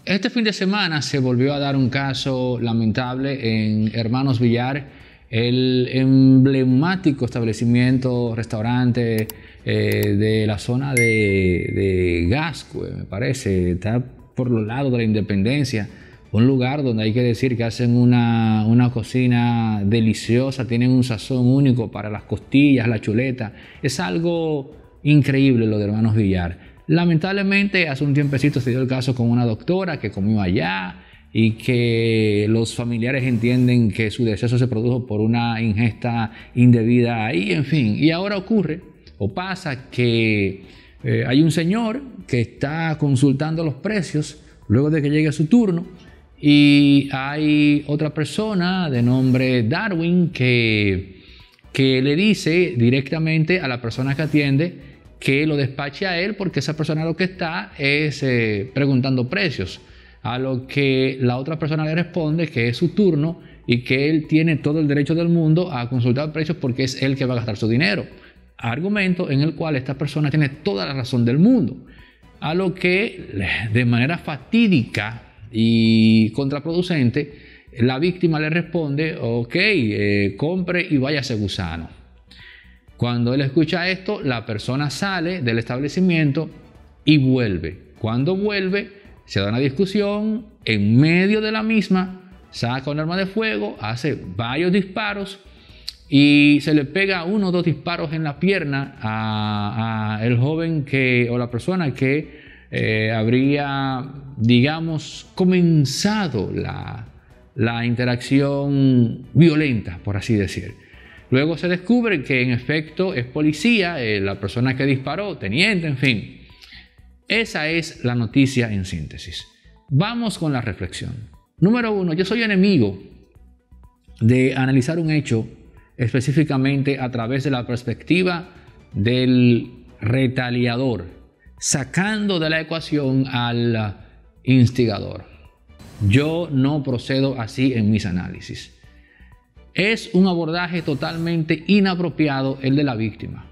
Este fin de semana se volvió a dar un caso lamentable en Hermanos Villar, el emblemático establecimiento, restaurante de la zona de Gascue, me parece, está por los lados de la Independencia, un lugar donde hay que decir que hacen una cocina deliciosa, tienen un sazón único para las costillas, la chuleta, es algo increíble lo de Hermanos Villar. Lamentablemente hace un tiempecito se dio el caso con una doctora que comió allá y que los familiares entienden que su deceso se produjo por una ingesta indebida ahí, en fin. Y ahora ocurre o pasa que hay un señor que está consultando los precios luego de que llegue su turno y hay otra persona de nombre Darwin que le dice directamente a la persona que atiende que lo despache a él porque esa persona lo que está es preguntando precios, a lo que la otra persona le responde que es su turno y que él tiene todo el derecho del mundo a consultar precios porque es él que va a gastar su dinero, argumento en el cual esta persona tiene toda la razón del mundo, a lo que de manera fatídica y contraproducente la víctima le responde: ok, compre y váyase gusano. Cuando él escucha esto, la persona sale del establecimiento y vuelve. Cuando vuelve, se da una discusión. En medio de la misma, saca un arma de fuego, hace varios disparos y se le pega 1 o 2 disparos en la pierna a el joven o la persona que habría, digamos, comenzado la interacción violenta, por así decir. Luego se descubre que en efecto es policía, la persona que disparó, teniente, en fin. Esa es la noticia en síntesis. Vamos con la reflexión. Número 1, yo soy enemigo de analizar un hecho específicamente a través de la perspectiva del retaliador, sacando de la ecuación al instigador. Yo no procedo así en mis análisis. Es un abordaje totalmente inapropiado el de la víctima,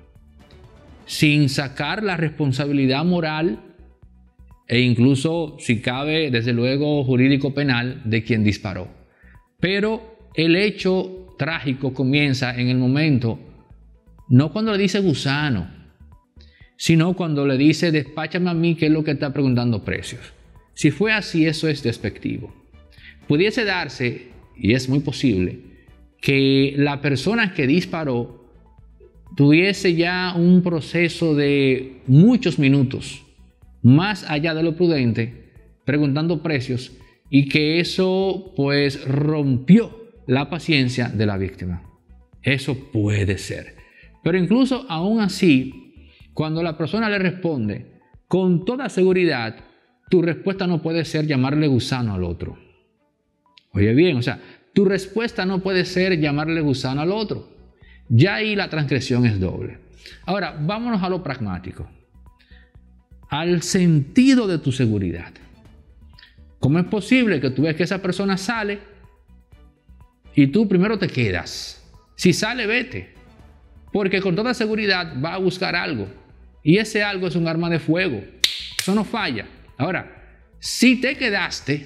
sin sacar la responsabilidad moral e incluso, si cabe, desde luego jurídico penal de quien disparó. Pero el hecho trágico comienza en el momento, no cuando le dice gusano, sino cuando le dice despáchame a mí, que es lo que está preguntando precios. Si fue así, eso es despectivo. Pudiese darse, y es muy posible, que la persona que disparó tuviese ya un proceso de muchos minutos, más allá de lo prudente, preguntando precios, y que eso pues rompió la paciencia de la víctima. Eso puede ser. Pero incluso aún así, cuando la persona le responde, con toda seguridad, tu respuesta no puede ser llamarle gusano al otro. Oye bien, o sea, tu respuesta no puede ser llamarle gusano al otro. Ya ahí la transgresión es doble. Ahora, vámonos a lo pragmático. Al sentido de tu seguridad. ¿Cómo es posible que tú ves que esa persona sale y tú primero te quedas? Si sale, vete. Porque con toda seguridad va a buscar algo. Y ese algo es un arma de fuego. Eso no falla. Ahora, si te quedaste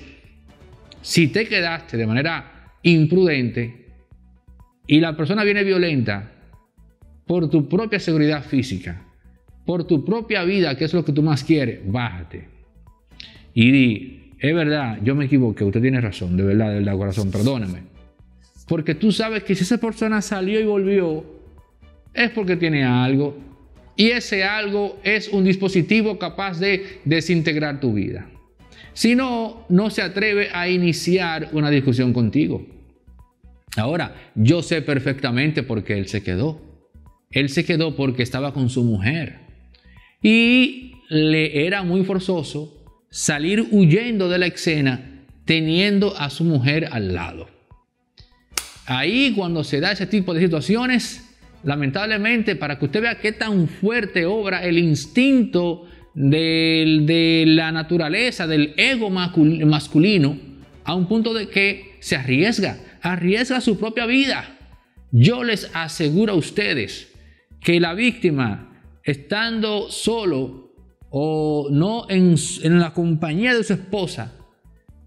de manera imprudente y la persona viene violenta por tu propia seguridad física, por tu propia vida, que es lo que tú más quieres, bájate y di: es verdad, yo me equivoqué, usted tiene razón, de verdad, corazón, perdóneme. Porque tú sabes que si esa persona salió y volvió es porque tiene algo, y ese algo es un dispositivo capaz de desintegrar tu vida. Si no, no se atreve a iniciar una discusión contigo. Ahora, yo sé perfectamente por qué él se quedó. Él se quedó porque estaba con su mujer. Y le era muy forzoso salir huyendo de la escena teniendo a su mujer al lado. Ahí, cuando se da ese tipo de situaciones, lamentablemente, para que usted vea qué tan fuerte obra el instinto de la naturaleza, del ego masculino, a un punto de que se arriesga su propia vida. Yo les aseguro a ustedes que la víctima, estando solo o no en la compañía de su esposa,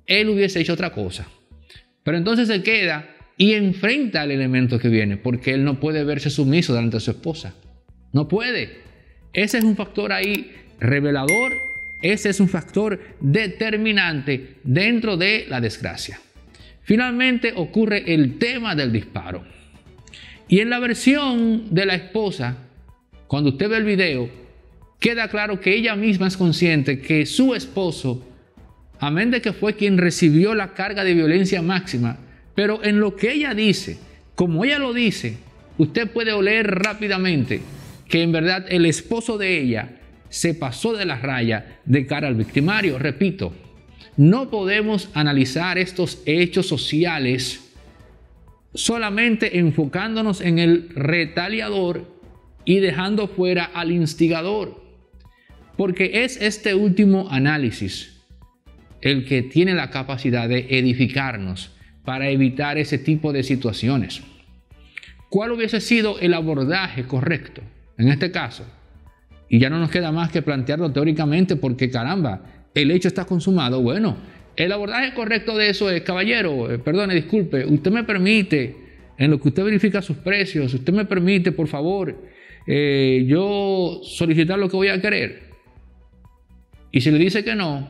él hubiese hecho otra cosa. Pero entonces se queda y enfrenta el elemento que viene, porque él no puede verse sumiso delante de su esposa. No puede. Ese es un factor ahí revelador, ese es un factor determinante dentro de la desgracia. Finalmente ocurre el tema del disparo. Y en la versión de la esposa, cuando usted ve el video, queda claro que ella misma es consciente que su esposo, amén de que fue quien recibió la carga de violencia máxima, pero en lo que ella dice, como ella lo dice, usted puede oler rápidamente que en verdad el esposo de ella se pasó de la raya de cara al victimario. Repito, no podemos analizar estos hechos sociales solamente enfocándonos en el retaliador y dejando fuera al instigador, porque es este último análisis el que tiene la capacidad de edificarnos para evitar ese tipo de situaciones. ¿Cuál hubiese sido el abordaje correcto en este caso? Y ya no nos queda más que plantearlo teóricamente porque caramba, el hecho está consumado. Bueno, el abordaje correcto de eso es, caballero, perdone, disculpe, usted me permite, en lo que usted verifica sus precios, usted me permite, por favor, yo solicitar lo que voy a querer. Y si le dice que no,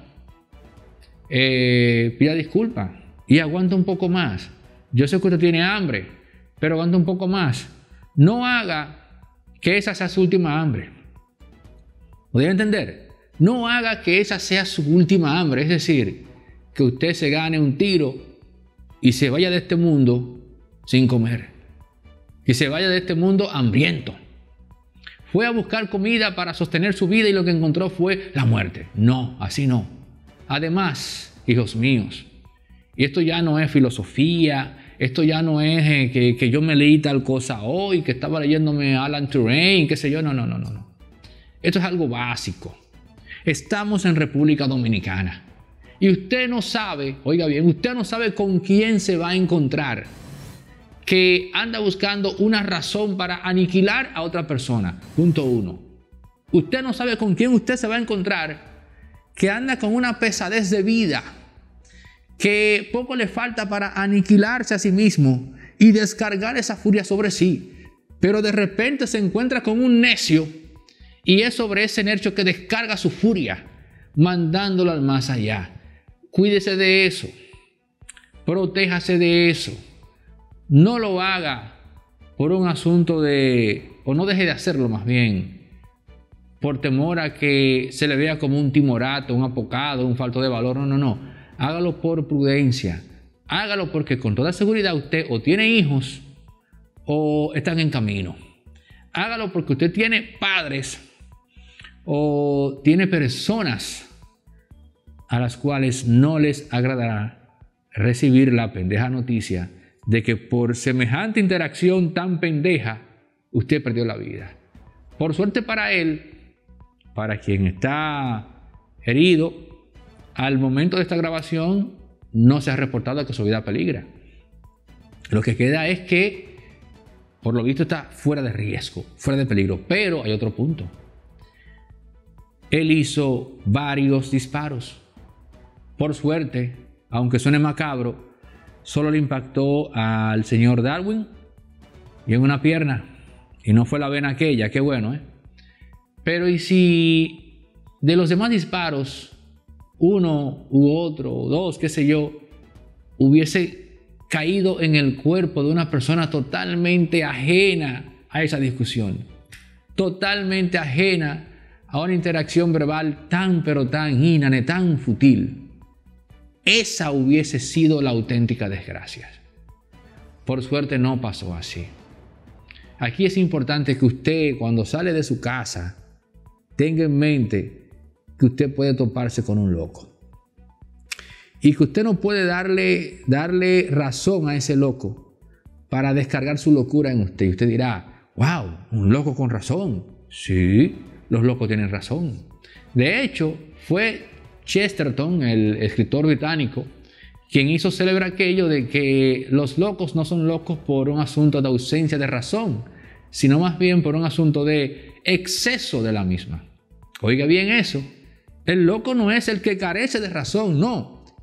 pida disculpas y aguanta un poco más. Yo sé que usted tiene hambre, pero aguanta un poco más. No haga que esa sea su última hambre. ¿Lo debe entender? No haga que esa sea su última hambre. Es decir, que usted se gane un tiro y se vaya de este mundo sin comer. Que se vaya de este mundo hambriento. Fue a buscar comida para sostener su vida y lo que encontró fue la muerte. No, así no. Además, hijos míos, y esto ya no es filosofía, esto ya no es que yo me leí tal cosa hoy, que estaba leyéndome Alan Turing, qué sé yo, no. Esto es algo básico. Estamos en República Dominicana y usted no sabe, oiga bien, usted no sabe con quién se va a encontrar que anda buscando una razón para aniquilar a otra persona. Punto 1. Usted no sabe con quién usted se va a encontrar que anda con una pesadez de vida, que poco le falta para aniquilarse a sí mismo y descargar esa furia sobre sí, pero de repente se encuentra con un necio y es sobre ese necio que descarga su furia, mandándolo al más allá. Cuídese de eso, protéjase de eso, no lo haga por un asunto o no deje de hacerlo más bien, por temor a que se le vea como un timorato, un apocado, un falto de valor. No. Hágalo por prudencia. Hágalo porque con toda seguridad usted o tiene hijos o están en camino. Hágalo porque usted tiene padres o tiene personas a las cuales no les agradará recibir la pendeja noticia de que por semejante interacción tan pendeja usted perdió la vida. Por suerte para él, para quien está herido, al momento de esta grabación no se ha reportado que su vida peligra. Lo que queda es que, por lo visto, está fuera de riesgo, fuera de peligro. Pero hay otro punto. Él hizo varios disparos. Por suerte, aunque suene macabro, solo le impactó al señor Darwin y en una pierna. Y no fue la vena aquella, qué bueno, ¿eh? Pero ¿y si de los demás disparos, uno u otro, o dos, qué sé yo, hubiese caído en el cuerpo de una persona totalmente ajena a esa discusión, totalmente ajena a una interacción verbal tan pero tan inane, tan fútil? Esa hubiese sido la auténtica desgracia. Por suerte no pasó así. Aquí es importante que usted, cuando sale de su casa, tenga en mente que usted puede toparse con un loco y que usted no puede darle razón a ese loco para descargar su locura en usted. Y usted dirá, wow, un loco con razón. Sí, los locos tienen razón. De hecho, fue Chesterton, el escritor británico, quien hizo célebre aquello de que los locos no son locos por un asunto de ausencia de razón, sino más bien por un asunto de exceso de la misma. Oiga bien eso, el loco no es el que carece de razón, no.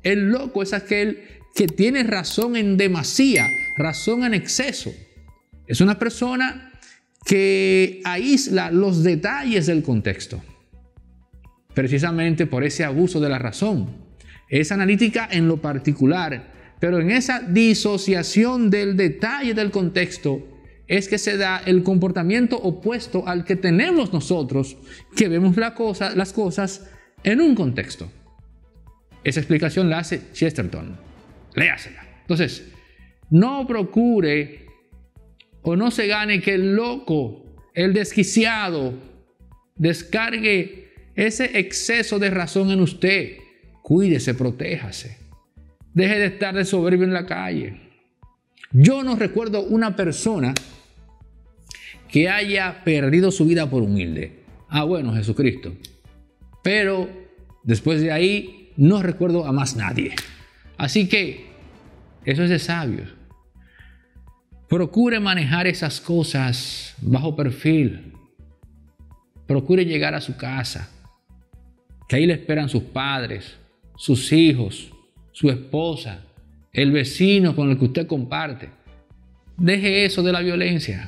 El loco es aquel que tiene razón en demasía, razón en exceso. Es una persona que aísla los detalles del contexto, precisamente por ese abuso de la razón. Es analítica en lo particular, pero en esa disociación del detalle del contexto es que se da el comportamiento opuesto al que tenemos nosotros, que vemos las cosas en un contexto. Esa explicación la hace Chesterton. Léasela. Entonces, no procure o no se gane que el loco, el desquiciado, descargue ese exceso de razón en usted. Cuídese, protéjase. Deje de estar de soberbio en la calle. Yo no recuerdo una persona que haya perdido su vida por humilde. Bueno, Jesucristo. Pero después de ahí no recuerdo a más nadie. Así que eso es de sabios. Procure manejar esas cosas bajo perfil. Procure llegar a su casa, que ahí le esperan sus padres, sus hijos, su esposa, el vecino con el que usted comparte. Deje eso de la violencia.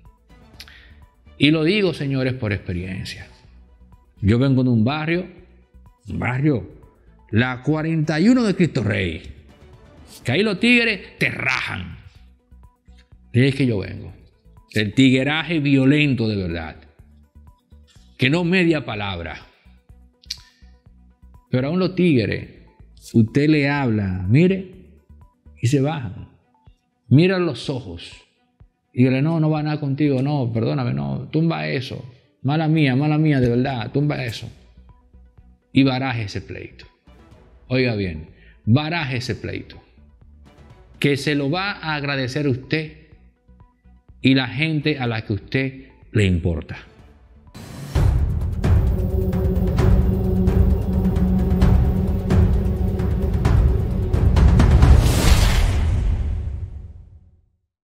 Y lo digo, señores, por experiencia. Yo vengo de un barrio, la 41 de Cristo Rey, que ahí los tigres te rajan. De ahí es que yo vengo. El tigueraje violento de verdad. Que no media palabra. Pero aún los tigres, usted le habla, mire, y se bajan. Mira los ojos. Y dile, no va nada contigo, no, perdóname, no, tumba eso. Mala mía, de verdad, tumba eso. Y baraje ese pleito. Oiga bien, baraje ese pleito. Que se lo va a agradecer usted y la gente a la que usted le importa.